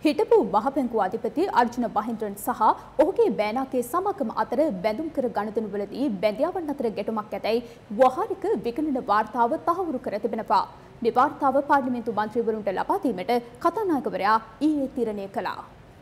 හිටපු මහබැංකුව අධිපති අර්ජුන මහින්ද්‍රන් සහ ඔහුගේ බෑනාගේ සමාගම අතර බැඳුම් කර ගනුදෙනුවලදී බැඳියාවන් අතර ගැටුමක් ඇතැයි ව්‍යවහාරික විගණන වාර්තාව තහවුරු කර තිබෙනවා. මේ වාර්තාව පාර්ලිමේන්තු මන්ත්‍රීවරුන්ට ලබා දීමට කතානායකවරයා ඊයේ තීරණය කළා.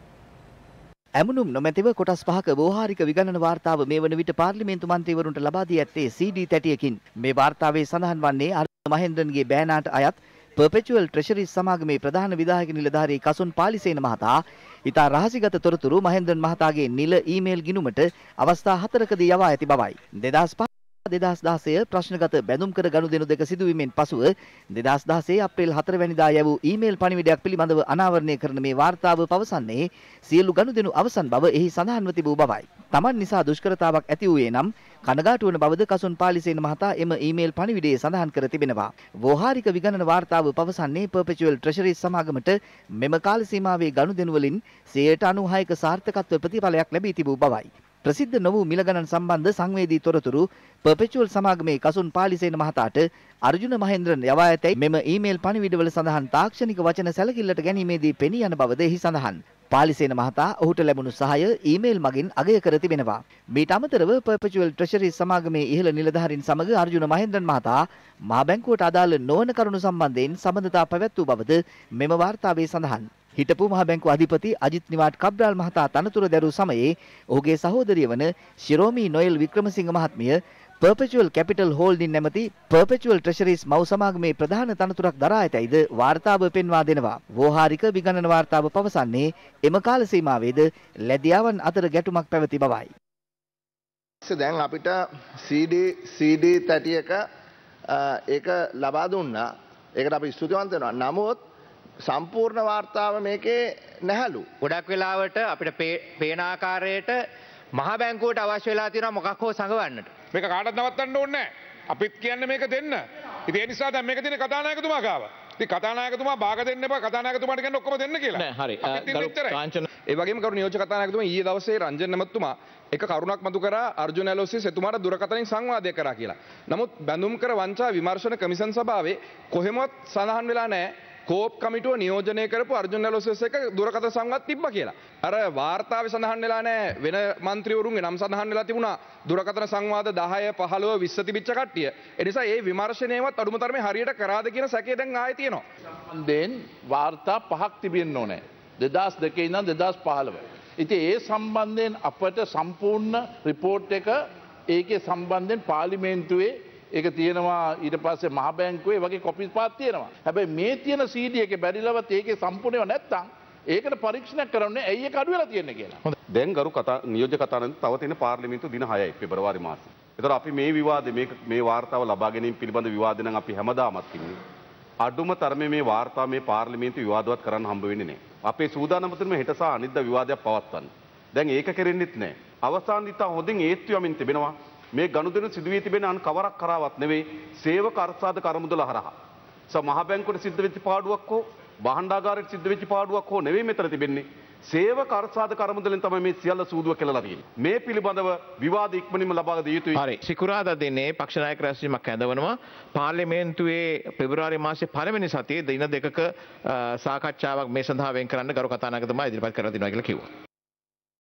ඇමුණුම් නොමැතිව කොටස් පහක ව්‍යවහාරික විගණන වාර්තාව මේ වන විට පාර්ලිමේන්තු මන්ත්‍රීවරුන්ට ලබා දී ඇත්තේ CD තැටියකින්. මේ වාර්තාවේ සඳහන් වන්නේ අර්ජුන මහින්ද්‍රන්ගේ බෑනාට අයත් පර්පෙචුවල් ට්‍රෙෂරිස් සමාගමේ ප්‍රධාන විධායක නිලධාරී කසුන් පාලිසේන මහතා ඉතා රහසිගත තොරතුරු මහින්ද්‍රන් මහතාගේ නිල ඊමේල් ගිණුමට අවස්ථා 4කදී යවා ඇති බවයි. 2016 ප්‍රශ්නගත බැඳුම් කර ගනුදෙනු දෙක සිදුවීමෙන් පසුව 2016 අප්‍රේල් 4 වැනිදා යවූ ඊමේල් පණිවිඩයක් පිළිබඳව අනාවරණය කරන මේ වාර්තාව පවසන්නේ සියලු ගනුදෙනු අවසන් බව එහි සඳහන්ව තිබූ බවයි. Taman නිසා දුෂ්කරතාවක් ඇති වූයේ නම් කනගාටු වන බවද කසුන් පාලිසේන මහතා එම ඊමේල් පණිවිඩයේ සඳහන් කර තිබෙනවා. ව්‍යවහාරික විගණන වාර්තාව පවසන්නේ පර්පෙචුවල් ට්‍රෙෂරිස් සමාගමට මෙම කාල සීමාවේ ගනුදෙනු වලින් 96%ක සාර්ථකත්ව ප්‍රතිඵලයක් ලැබී තිබූ බවයි. ප්‍රසිද්ධ නො වූ මිල ගණන් සම්බන්ධ සංවේදී තොරතුරු පර්පෙචුවල් සමාගමේ කසුන් පාලිසේන මහතාට අර්ජුන මහින්ද්‍රන් යවා ඇතැයි මෙම ඊමේල් පණිවිඩවල සඳහන් තාක්ෂණික වචන සැලකිල්ලට ගැනීමේදී පෙනී යන බවද එහි සඳහන්. පාලිසේන මහතා ඔහුට ලැබුණු සහාය ඊමේල් මගින් අගය කර තිබෙනවා. මීට අමතරව පර්පෙචුවල් ට්‍රෙෂරිස් සමාගමේ ඉහළ නිලධාරීන් සමග අර්ජුන මහින්ද්‍රන් මහතා මහා බැංකුවට අදාළ නොවන කරුණු සම්බන්ධයෙන් සම්බන්ධතා පැවැත් වූ බවද මෙම වාර්තාවේ සඳහන්. හිටපු මහ බැංකුව අධිපති අජිත් නිවාඩ් කබ්‍රාල් මහතා තනතුර දැරූ සමයේ ඔහුගේ සහෝදරිය වන ශිරෝමි නොයල් වික්‍රමසිංහ මහත්මිය පර්පෙචුවල් කැපිටල් හෝල්ඩින් නැමැති පර්පෙචුවල් ට්‍රෙෂරිස් මව් සමාගමේ ප්‍රධාන තනතුරක් දරා ඇතැයිද වාර්තාව පෙන්වා දෙනවා. ව්‍යවහාරික විගණන වාර්තාව පවසන්නේ එම කාල සීමාවේද ලැබියාවන් අතර ගැටුමක් පැවති බවයි. දැන් අපිට CD තැටියක ඒක ලබා දුන්නා. ඒකට අපි ස්තුතිවන්ත වෙනවා. නමුත් සම්පූර්ණ වාර්තාව මේකේ නැහැලු. ගොඩක් වෙලාවට අපිට පේන ආකාරයට මහා බැංකුවට අවශ්‍ය වෙලා තියෙනවා මොකක් හෝ සංගවන්නට. මේක කාටවත් නවත්තන්න ඕනේ නැහැ. අපිත් කියන්නේ මේක දෙන්න. ඉතින් ඒ නිසා දැන් මේක තියෙන කතානායකතුමා ගාව. ඉතින් කතානායකතුමා භාග දෙන්න එපා. කතානායකතුමාට කියන්නේ ඔක්කොම දෙන්න කියලා. නෑ හරි. ඒ වගේම කරු නියෝජ්‍ය කතානායකතුමා ඊයේ දවසේ රංජන් නැමැතුමා එක කරුණක් මතු කරා අර්ජුන ඇලෝසිස් එතුමාට දුරකථනින් සංවාදය කරා කියලා. නමුත් බැඳුම් කර වංචා විමර්ශන කමිෂන් සභාවේ කොහෙමවත් සඳහන් වෙලා නැහැ කෝප් කමිටුව නියෝජනය කරපු අර්ජුන ඇලෝසිස් එක දුරකථන සංවාද තිබ්බා කියලා. අර වාර්තාවේ සඳහන් වෙලා නැහැ වෙන മന്ത്രിවරුන්ගේ නම් සඳහන් වෙලා තිබුණා දුරකථන සංවාද 10 15 20 තිබිච්ච කට්ටිය. ඒ නිසා මේ විමර්ශනයවත් අඩුම තරමේ හරියට කරාද කියන සැකය දැන් ආයේ තියෙනවා. සම්බන්ධයෙන් වාර්තා 5ක් තිබෙන්න ඕනේ. 2002 ඉඳන් 2015. ඉතින් ඒ සම්බන්ධයෙන් අපට සම්පූර්ණ රිපෝට් එක ඒකේ සම්බන්ධයෙන් පාර්ලිමේන්තුවේ ඒක තියෙනවා ඊට පස්සේ මහ බැංකුවේ වගේ කොපිස් පාත් තියෙනවා. හැබැයි මේ තියෙන CD එකේ බැරිලවත් ඒකේ සම්පූර්ණව නැත්තම් ඒකට පරීක්ෂණයක් කරන්නේ ඇයි ඒක අඩු වෙලා තියෙන්නේ කියලා. දැන් ගරු නියෝජ්‍ය කතානායක තව තියෙන පාර්ලිමේන්තු දින 6යි පෙබරවාරි මාසේ. ඒතර අපි මේ විවාදේ මේ වාර්තාව ලබා ගැනීම පිළිබඳ විවාදේ නම් අපි හැමදාමත් ඉන්නේ. අඩුම තරමේ මේ වාර්තාව මේ පාර්ලිමේන්තු විවාදවත් කරන්න හම්බ වෙන්නේ නැහැ. අපේ සූදානම තියෙන හෙට සහ අනිද්දා විවාදයක් පවත්වන්න. දැන් ඒක කෙරෙන්නෙත් නැහැ. අවසානයේ තා හොඳින් ඒත්තු යමින් තිබෙනවා. මේ ගනුදෙනු සිදුවී තිබෙන අන් කවරක් කරාවත් නෙවෙයි සේවක අර්ථසාධක අරමුදල හරහා. මහ බැංකුවට සිද්ධ වෙච්ච පාඩුවක් හෝ භාණ්ඩාගාරයට සිද්ධ වෙච්ච පාඩුවක් හෝ නෙවෙයි මෙතන තිබෙන්නේ. සේවක අර්ථසාධක අරමුදලෙන් තමයි මේ සියල්ල සූදුව කෙලලා තියෙන්නේ. මේ පිළිබඳව විවාද ඉක්මනින්ම ලබා දිය යුතුයි. හරි. සිකුරාදා දිනේ පක්ෂ නායක රැස්වීමක් ඇඳවනවා. පාර්ලිමේන්තුවේ පෙබරවාරි මාසයේ පළවෙනි සතියේ දින දෙකක සාකච්ඡාවක් මේ සඳහා වෙන් කරන්න ගරු කතානායකතුමා ඉදිරිපත් කරලා තිනවා කියලා කිව්වා.